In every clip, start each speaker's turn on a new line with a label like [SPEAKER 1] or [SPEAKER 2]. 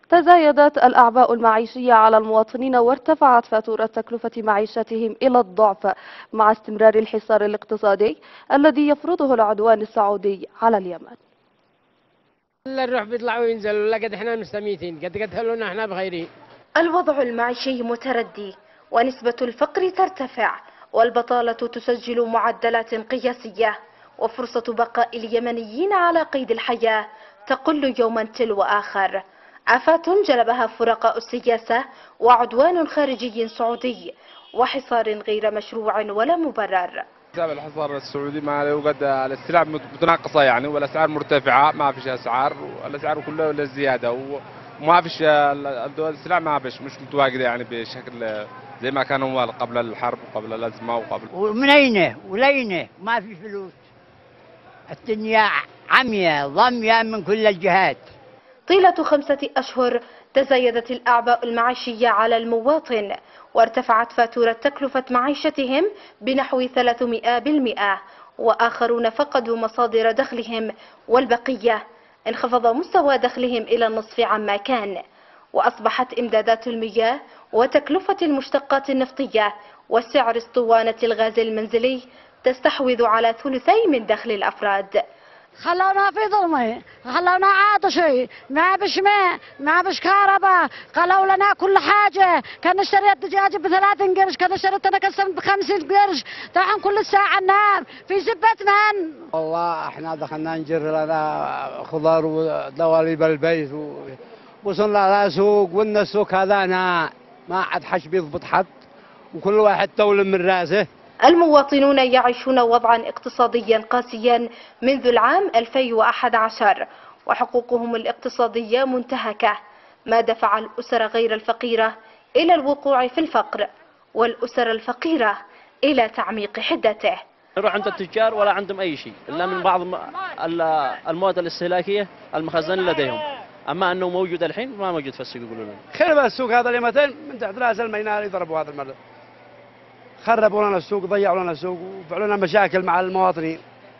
[SPEAKER 1] تزايدت الأعباء المعيشية على المواطنين وارتفعت فاتورة تكلفة معيشتهم إلى الضعف مع استمرار الحصار الاقتصادي الذي يفرضه العدوان السعودي على اليمن.
[SPEAKER 2] الروح بيطلعوا وينزلوا، لا قد احنا مستميتين، قد قتلونا احنا بخيرين.
[SPEAKER 3] الوضع المعيشي متردي ونسبة الفقر ترتفع والبطالة تسجل معدلات قياسية وفرصة بقاء اليمنيين على قيد الحياة تقل يوما تلو آخر. آفات جلبها فرقاء السياسة وعدوان خارجي سعودي وحصار غير مشروع ولا مبرر.
[SPEAKER 4] بسبب الحصار السعودي ما وقد السلع متناقصة يعني، والأسعار مرتفعة، ما فيش أسعار، والأسعار كلها للزيادة، وما فيش السلع ما فيش مش متواجدة يعني بشكل زي ما كان هو قبل الحرب وقبل الأزمة وقبل.
[SPEAKER 5] ومنينة ولينة ما في فلوس، الدنيا عمية ضمية من كل الجهات.
[SPEAKER 3] طيلة 5 أشهر تزايدت الأعباء المعيشية على المواطن وارتفعت فاتورة تكلفة معيشتهم بنحو 300%، وآخرون فقدوا مصادر دخلهم، والبقية انخفض مستوى دخلهم إلى النصف عما كان، وأصبحت إمدادات المياه وتكلفة المشتقات النفطية وسعر اسطوانة الغاز المنزلي تستحوذ على ثلثي من دخل الأفراد.
[SPEAKER 6] خلونا في ظلمة، خلونا عاطشي، ما بش ماء، ما بش كهرباء، قالوا لنا كل حاجة. كان نشتري الدجاج ب3 قرش، كان نشتري التنكسم ب50 قرش، طبعا كل ساعة النار في زبة من.
[SPEAKER 7] والله احنا دخلنا نجر لنا خضار ودواليب البيت وصلنا على سوق، وان السوق هذا ما عاد حش بيضبط حد، وكل واحد تولم من راسه.
[SPEAKER 3] المواطنون يعيشون وضعا اقتصاديا قاسيا منذ العام 2011 وحقوقهم الاقتصادية منتهكة، ما دفع الأسر غير الفقيرة إلى الوقوع في الفقر والأسر الفقيرة إلى تعميق حدته.
[SPEAKER 8] نروح عند التجار ولا عندهم أي شيء إلا من بعض المواد الاستهلاكية المخزنة لديهم، أما أنه موجود الحين ما موجود في السوق. يقولوا لنا
[SPEAKER 7] خرب السوق هذا اليومين من تحت راس الميناء يضربوا هذا المرة، خربوا لنا السوق، ضيعوا لنا السوق، وفعلوا لنا مشاكل مع المواطنين.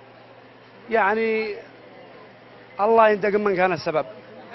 [SPEAKER 7] يعني الله ينتقم من كان السبب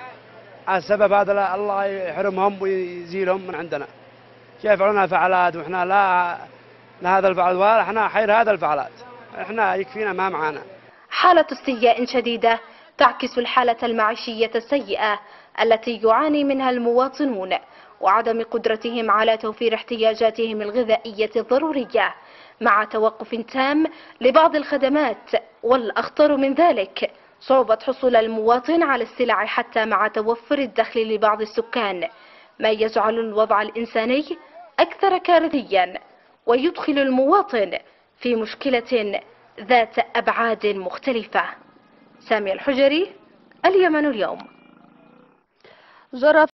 [SPEAKER 7] هذا، الله يحرمهم ويزيلهم من عندنا. كيف لنا فعالات واحنا لا هذا الفعل ولا احنا حير هذا الفعالات، احنا يكفينا ما معانا.
[SPEAKER 3] حالة استياء شديدة تعكس الحالة المعيشية السيئة التي يعاني منها المواطنون وعدم قدرتهم على توفير احتياجاتهم الغذائية الضرورية، مع توقف تام لبعض الخدمات، والأخطر من ذلك صعوبة حصول المواطن على السلع حتى مع توفر الدخل لبعض السكان، ما يجعل الوضع الإنساني أكثر كارثيا ويدخل المواطن في مشكلة ذات أبعاد مختلفة. سامية الحجري، اليمن اليوم.
[SPEAKER 1] جرى